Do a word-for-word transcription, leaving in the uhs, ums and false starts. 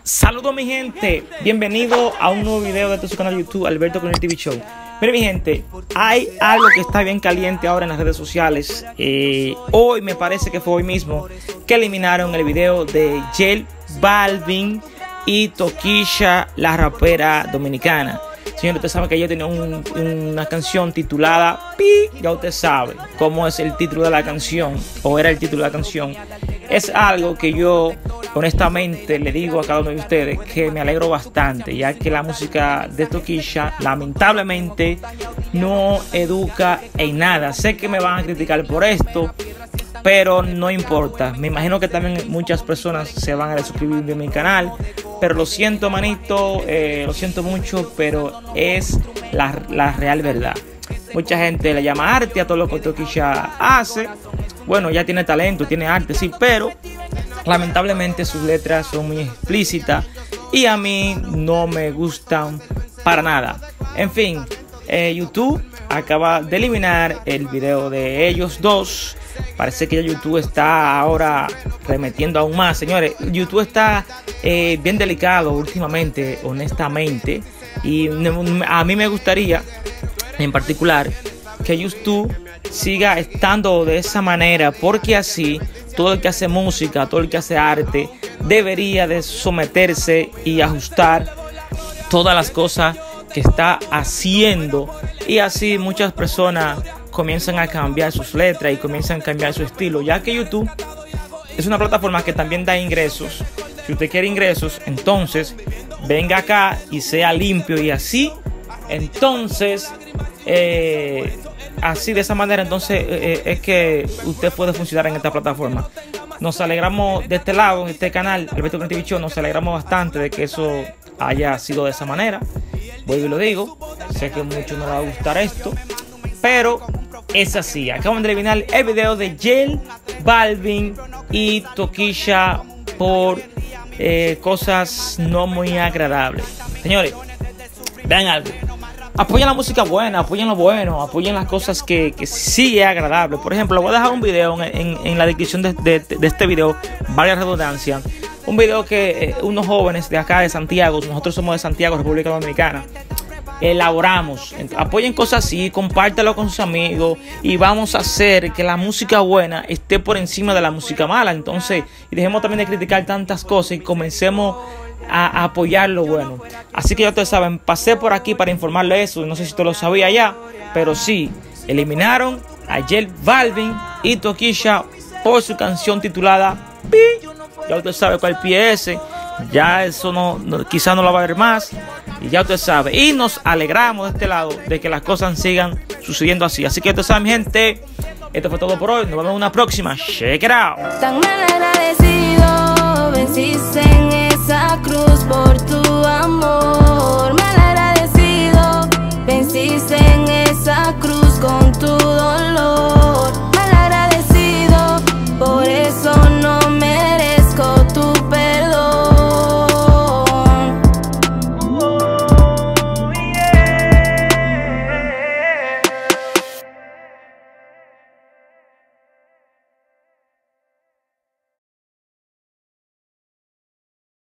Saludos mi gente, bienvenido a un nuevo video de tu canal de YouTube Alberto Cronel T V Show. Mire mi gente, hay algo que está bien caliente ahora en las redes sociales. eh, Hoy me parece que fue hoy mismo que eliminaron el video de J Balvin y Tokischa, la rapera dominicana. Señores, usted sabe que ella tenía un, una canción titulada Pi. Ya usted sabe cómo es el título de la canción, o era el título de la canción. Es algo que yo honestamente le digo a cada uno de ustedes que me alegro bastante, ya que la música de Tokischa lamentablemente no educa en nada. Sé que me van a criticar por esto, pero no importa. Me imagino que también muchas personas se van a desuscribir de mi canal, pero lo siento, manito, eh, lo siento mucho, pero es la, la real verdad. Mucha gente le llama arte a todo lo que Tokischa hace. Bueno, ya tiene talento, tiene arte, sí, pero lamentablemente sus letras son muy explícitas y a mí no me gustan para nada. En fin, eh, YouTube acaba de eliminar el video de ellos dos. Parece que ya YouTube está ahora remetiendo aún más. Señores, YouTube está eh, bien delicado últimamente, honestamente. Y a mí me gustaría, en particular, que YouTube siga estando de esa manera, porque así todo el que hace música, todo el que hace arte debería de someterse y ajustar todas las cosas que está haciendo, y así muchas personas comienzan a cambiar sus letras y comienzan a cambiar su estilo, ya que YouTube es una plataforma que también da ingresos. Si usted quiere ingresos, entonces venga acá y sea limpio, y así entonces eh, así de esa manera entonces eh, es que usted puede funcionar en esta plataforma. Nos alegramos de este lado, en este canal Alberto Cronel T V Show, nos alegramos bastante de que eso haya sido de esa manera. Vuelvo y lo digo, sé que a muchos no les va a gustar esto, pero es así. Acaban de eliminar el video de J Balvin y Tokischa por eh, cosas no muy agradables. Señores, vean algo. Apoyen la música buena, apoyen lo bueno, apoyen las cosas que, que sí es agradable. Por ejemplo, voy a dejar un video en, en, en la descripción de, de, de este video, varias redundancias. Un video que eh, unos jóvenes de acá de Santiago, nosotros somos de Santiago, República Dominicana, elaboramos. Apoyen cosas así, compártelo con sus amigos y vamos a hacer que la música buena esté por encima de la música mala. Entonces, y dejemos también de criticar tantas cosas y comencemos a apoyar lo bueno. Así que ya ustedes saben, pasé por aquí para informarle eso. No sé si usted lo sabía ya, pero sí, eliminaron a J Balvin y Tokischa por su canción titulada Pi. Ya usted sabe cuál pie es ese. Ya eso no, no quizás no lo va a ver más. Y ya usted sabe. Y nos alegramos de este lado de que las cosas sigan sucediendo así. Así que usted sabe, mi gente, esto fue todo por hoy. Nos vemos en una próxima. Check it out. Tan mal agradecido, venciste en esa cruz por tu amor.